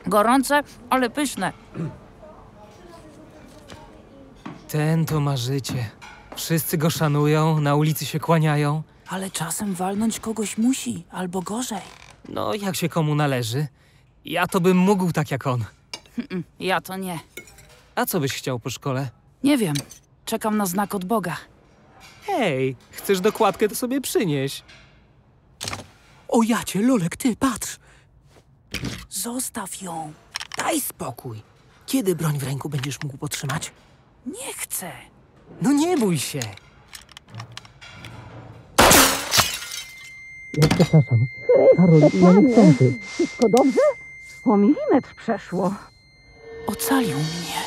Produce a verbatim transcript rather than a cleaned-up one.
Gorące, ale pyszne. Ten to ma życie. Wszyscy go szanują, na ulicy się kłaniają. Ale czasem walnąć kogoś musi, albo gorzej. No, jak się komu należy. Ja to bym mógł tak jak on. Ja to nie. A co byś chciał po szkole? Nie wiem. Czekam na znak od Boga. Hej, chcesz dokładkę, to sobie przynieś. O jacie, Lolek, ty, patrz! Zostaw ją. Daj spokój. Kiedy broń w ręku będziesz mógł potrzymać? Nie chcę. No nie bój się. Ja przepraszam. Karol, ja nie chcę. Wszystko dobrze? O milimetr przeszło. Ocalił mnie.